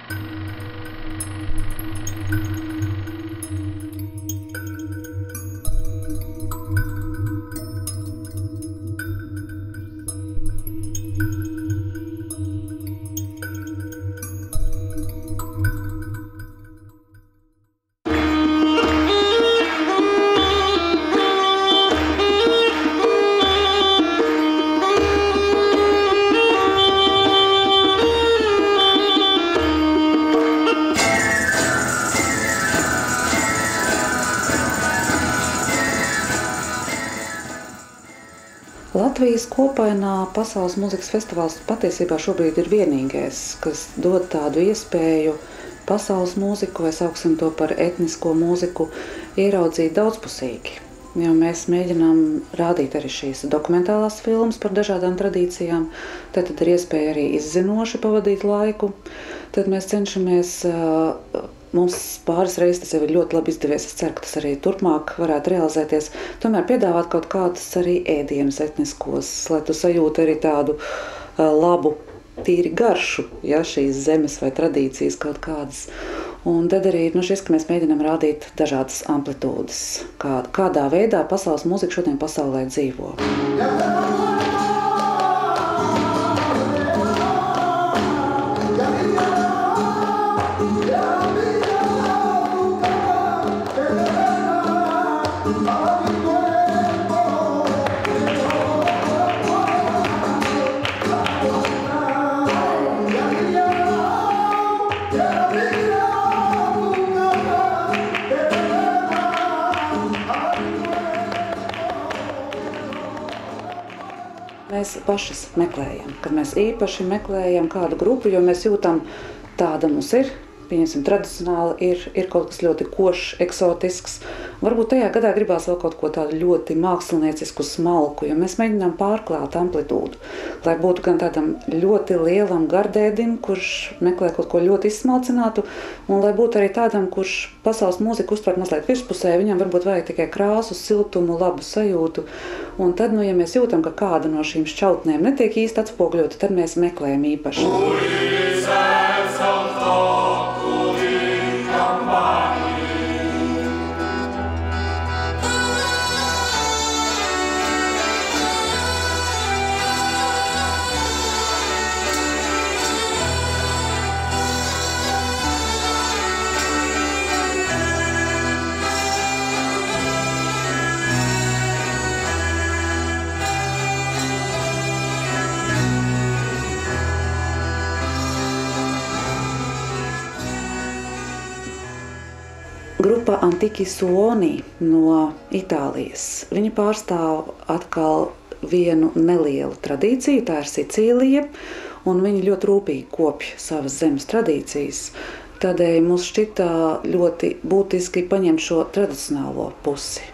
Latvijas kopainā pasaules mūzikas festivāls patiesībā šobrīd ir vienīgais, kas dod tādu iespēju pasaules mūziku, vai sauksim to par etnisko mūziku, ieraudzīt daudzpusīgi. Jo mēs mēģinām rādīt arī šīs dokumentālās filmas par dažādām tradīcijām, tad ir iespēja arī izzinoši pavadīt laiku. Tad mēs cenšamies, mums pāris reizes tas jau ir ļoti labi izdevies, es ceru, ka tas arī turpmāk varētu realizēties, tomēr piedāvāt kaut kādus arī ēdienus etniskos, lai tu sajūti arī tādu labu, tīri garšu, ja, šīs zemes vai tradīcijas kaut kādas. Un tad arī šis, ka mēs mēģinām rādīt dažādas amplitūdas, kādā veidā pasaules mūzika šodien pasaulē dzīvo. Mēs pašas meklējam, kad mēs īpaši meklējam kādu grupu, jo mēs jūtam, tāda mums ir, pieņemsim, tradicionāli ir kaut kas ļoti košs, eksotisks. Varbūt tajā gadā gribās vēl kaut ko tādu ļoti māksliniecisku, smalku, jo mēs mēģinām pārklāt amplitūdu, lai būtu gan tādam ļoti lielam gardēdim, kurš meklē kaut ko ļoti izsmalcinātu, un lai būtu arī tādam, kurš pasaules mūziku uztver mazliet virspusē, viņam varbūt vajag tikai krāsu, siltumu, labu sajūtu. Un tad, ja mēs jūtam, ka kāda no šīm šķautnēm netiek īsti atspogļota, tad mēs meklējam īpaši. Grupa Antichi Suoni no Itālijas. Viņi pārstāv atkal vienu nelielu tradīciju, tā ir Sicīlija, un viņi ļoti rūpīgi kopj savas zemes tradīcijas. Tādēļ mums šķita ļoti būtiski paņemt šo tradicionālo pusi.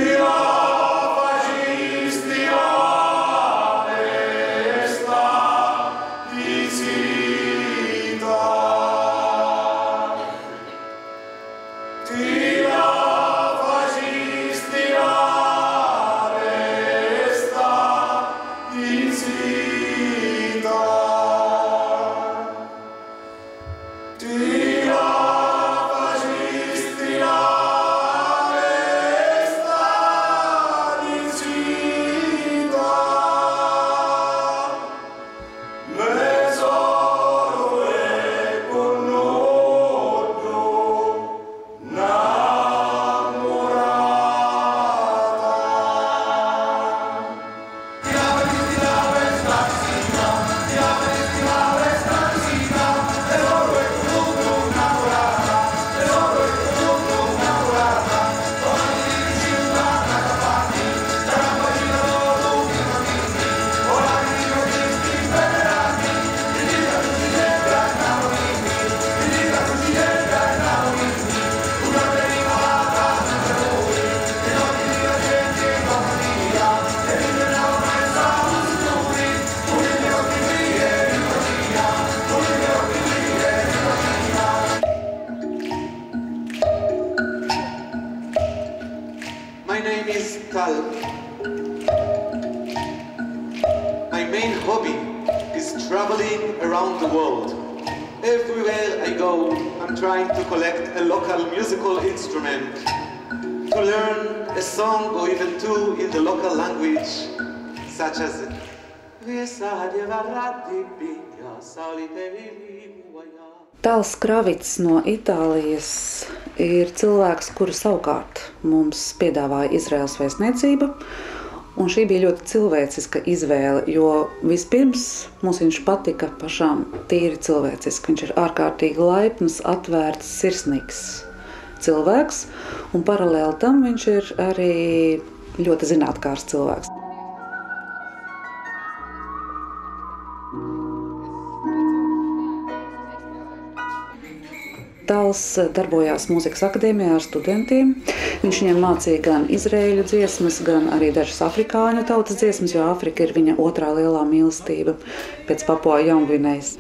My name is Cal. My main hobby is traveling around the world. Everywhere I go, I'm trying to collect a local musical instrument, to learn a song or even two in the local language, such as Tāls Kravits no Itālijas ir cilvēks, kuru savukārt mums piedāvāja Izraēlas vēstniecība. Un šī bija ļoti cilvēciska izvēle, jo vispirms mums viņš patika pašām tīri cilvēciski. Viņš ir ārkārtīgi laipns, atvērts, sirsnīgs cilvēks, un paralēli tam viņš ir arī ļoti zinātkārs cilvēks. Tāls darbojās mūzikas akadēmijā ar studentiem. Viņš viņiem mācīja gan izraēļu dziesmas, gan arī dažas afrikāņu tautas dziesmas, jo Afrika ir viņa otrā lielā mīlestība pēc Papua Jaungvinejas.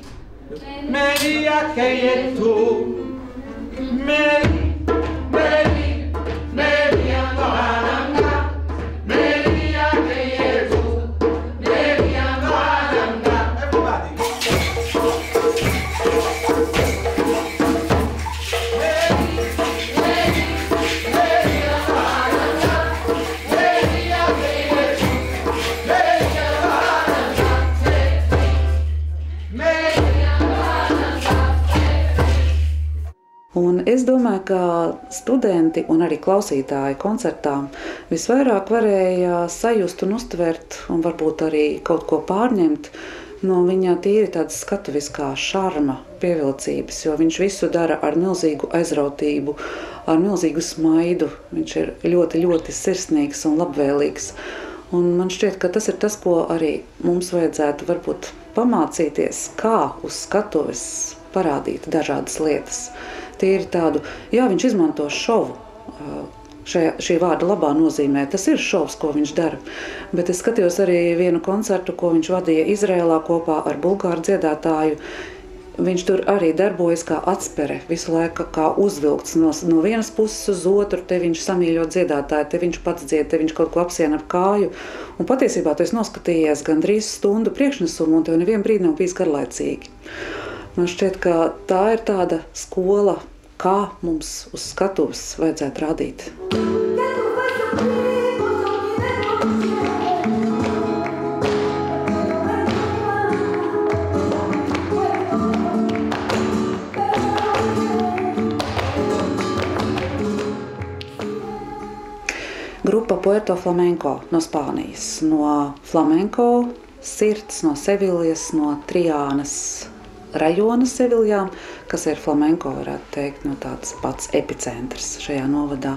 Un es domāju, ka studenti un arī klausītāji koncertā visvairāk varēja sajust un uztvert un varbūt arī kaut ko pārņemt no viņa tīri tādas skatuviskā šarma pievilcības, jo viņš visu dara ar milzīgu aizrautību, ar milzīgu smaidu. Viņš ir ļoti, ļoti sirsnīgs un labvēlīgs. Un man šķiet, ka tas ir tas, ko arī mums vajadzētu varbūt pamācīties, kā uz skatuves parādīt dažādas lietas. Tīri tādu, jā, viņš izmanto šovu. Šī vārda labā nozīmē, tas ir šovs, ko viņš dara. Bet es skatījos arī vienu koncertu, ko viņš vadīja Izrēlā kopā ar bulgāru dziedātāju. Viņš tur arī darbojas kā atspere, visu laiku kā uzvilkts no vienas puses uz otru. Te viņš samīļo dziedātāju, te viņš pats dzied, te viņš kaut ko apsien ar kāju. Un patiesībā tu esi noskatījies gandrīz stundu priekšnesumu, un tev nevienu brīdi nav bijis garlaicīgi. Man šķiet, ka tā ir tāda skola, kā mums uz skatuves vajadzētu rādīt. Grupa Puerto Flamenco no Spānijas, no flamenco sirds, no Seviljas, no Triānas rajona Seviljā, kas ir flamenko, varētu teikt, no tāds pats epicentrs šajā novadā.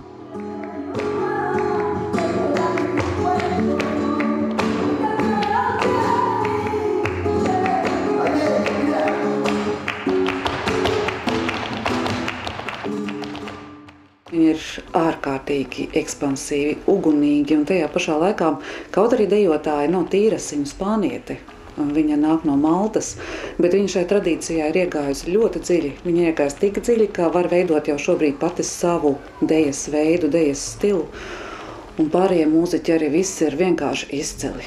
Viņi ir ārkārtīgi ekspansīvi, ugunīgi, un tajā pašā laikā kaut arī dejotāji nav tīrasiņu spānieti. Viņa nāk no Maltas, bet viņa šai tradīcijā ir iegājusi ļoti dziļi. Viņa iegājas tik dziļi, ka var veidot jau šobrīd pati savu dejas veidu, dejas stilu. Un pārējie mūziķi arī visi ir vienkārši izcili.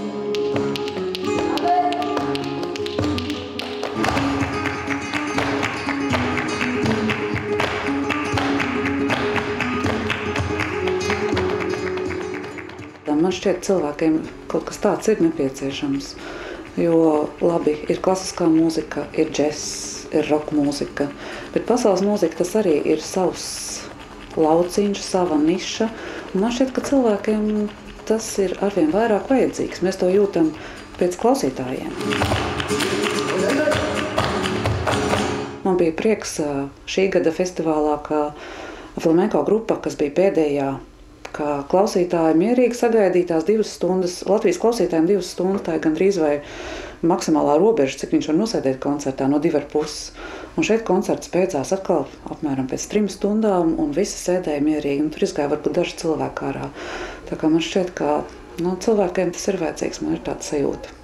Man šķiet, cilvēkiem kaut kas tāds ir nepieciešams. Jo labi, ir klasiskā mūzika, ir džess, ir roka mūzika, bet pasaules mūzika tas arī ir savs lauciņš, sava niša. Un man šķiet, ka cilvēkiem tas ir arvien vairāk vajadzīgs. Mēs to jūtam pēc klausītājiem. Man bija prieks šī gada festivālā, ka flamenko grupa, kas bija pēdējā, ka klausītāji mierīgi sagaidīja tās 2 stundas, Latvijas klausītājiem 2 stundas, tā ir gandrīz vai maksimālā robeža, cik viņš var nosēdēt koncertā no 2,5. Un šeit koncerts beidzās atkal apmēram pēc 3 stundām, un visi sēdēja mierīgi, un tur izgāja varbūt daži cilvēki ārā. Tā kā man šķiet, ka cilvēkiem tas ir vajadzīgs, man ir tāda sajūta.